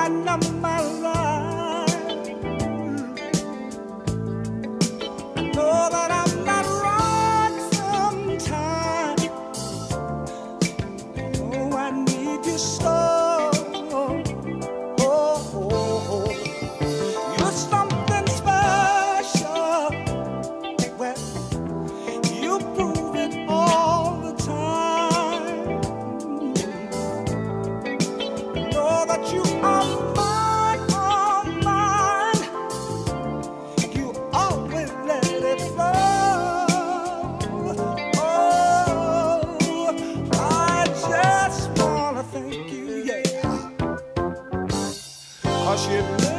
find my life. I know that I'm not right sometimes. Oh, I need you so. Oh, you're something special. Well, you prove it all the time. Know that you are mine, all mine. You always let it flow. Oh, I just wanna thank you, yeah. 'Cause you